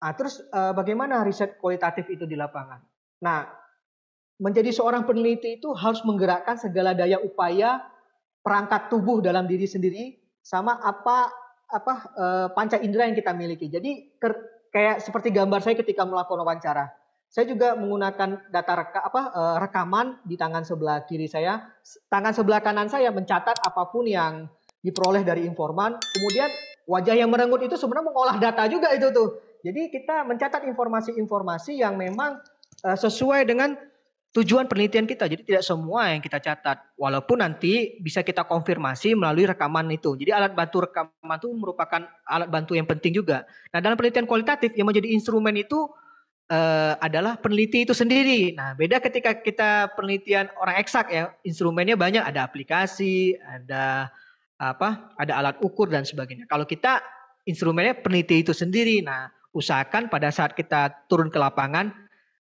Nah, terus bagaimana riset kualitatif itu di lapangan? Nah, menjadi seorang peneliti itu harus menggerakkan segala daya upaya perangkat tubuh dalam diri sendiri sama panca indera yang kita miliki. Jadi kayak seperti gambar saya ketika melakukan wawancara. Saya juga menggunakan data rekaman di tangan sebelah kiri saya. Tangan sebelah kanan saya mencatat apapun yang diperoleh dari informan. Kemudian wajah yang merenggut itu sebenarnya mengolah data juga itu tuh. Jadi kita mencatat informasi-informasi yang memang sesuai dengan tujuan penelitian kita. Jadi tidak semua yang kita catat. Walaupun nanti bisa kita konfirmasi melalui rekaman itu. Jadi alat bantu rekaman itu merupakan alat bantu yang penting juga. Nah, dalam penelitian kualitatif yang menjadi instrumen itu adalah peneliti itu sendiri. Nah, beda ketika kita penelitian orang eksak ya, instrumennya banyak, ada aplikasi, ada alat ukur dan sebagainya. Kalau kita instrumennya peneliti itu sendiri. Nah, usahakan pada saat kita turun ke lapangan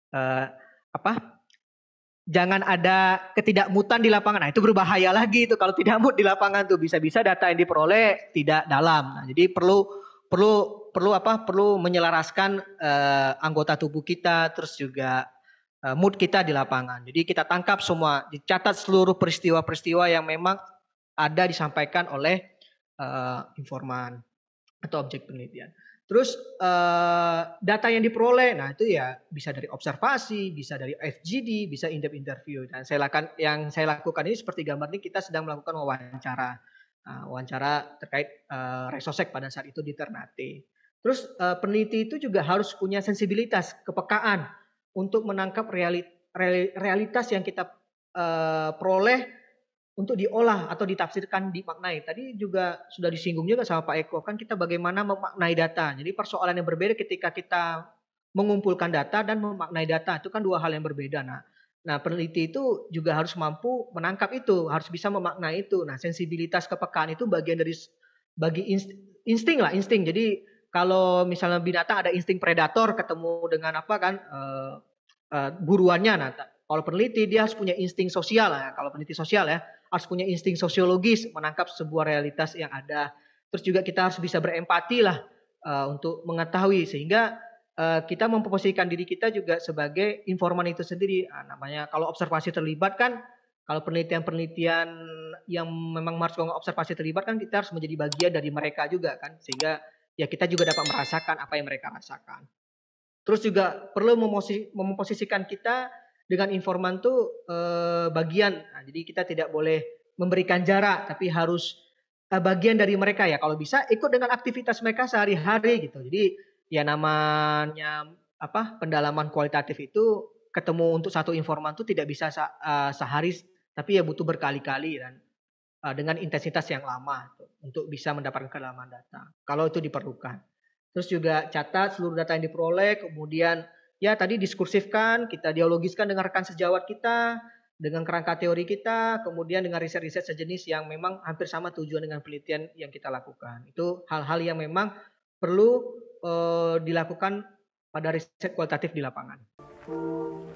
jangan ada ketidakmutan di lapangan. Nah, itu berbahaya lagi itu kalau tidak mut di lapangan tuh bisa-bisa data yang diperoleh tidak dalam. Nah, jadi perlu menyelaraskan anggota tubuh kita, terus juga mood kita di lapangan. Jadi kita tangkap semua, dicatat seluruh peristiwa-peristiwa yang memang ada disampaikan oleh informan atau objek penelitian. Terus data yang diperoleh, nah itu ya bisa dari observasi, bisa dari FGD, bisa in-depth interview. Dan yang saya lakukan ini seperti gambar ini kita sedang melakukan wawancara terkait Resosek pada saat itu di Ternate. Terus peneliti itu juga harus punya sensibilitas, kepekaan untuk menangkap realitas yang kita peroleh untuk diolah atau ditafsirkan, dimaknai. Tadi juga sudah disinggung juga sama Pak Eko, kan kita bagaimana memaknai data. Jadi persoalan yang berbeda ketika kita mengumpulkan data dan memaknai data, itu kan dua hal yang berbeda. Nah, peneliti itu juga harus mampu menangkap itu, harus bisa memaknai itu. Nah, sensibilitas kepekaan itu bagian dari insting. Jadi kalau misalnya binatang ada insting predator ketemu dengan buruannya. Nah, kalau peneliti dia harus punya insting sosial ya. Kalau peneliti sosial ya harus punya insting sosiologis menangkap sebuah realitas yang ada. Terus juga kita harus bisa berempati lah untuk mengetahui sehingga kita memposisikan diri kita juga sebagai informan itu sendiri. Namanya kalau observasi terlibat kan, kalau penelitian-penelitian yang memang harus observasi terlibat kan kita harus menjadi bagian dari mereka juga kan, sehingga ya kita juga dapat merasakan apa yang mereka rasakan. Terus juga perlu memposisikan kita dengan informan tuh bagian. Nah, jadi kita tidak boleh memberikan jarak, tapi harus bagian dari mereka ya. Kalau bisa ikut dengan aktivitas mereka sehari-hari gitu. Jadi ya namanya pendalaman kualitatif itu ketemu untuk satu informan tuh tidak bisa sehari, tapi ya butuh berkali-kali dan dengan intensitas yang lama tuh, untuk bisa mendapatkan kedalaman data. Kalau itu diperlukan. Terus juga catat seluruh data yang diperoleh, kemudian ya tadi diskursifkan, kita dialogiskan dengan rekan sejawat kita, dengan kerangka teori kita, kemudian dengan riset-riset sejenis yang memang hampir sama tujuan dengan penelitian yang kita lakukan. Itu hal-hal yang memang perlu dilakukan pada riset kualitatif di lapangan.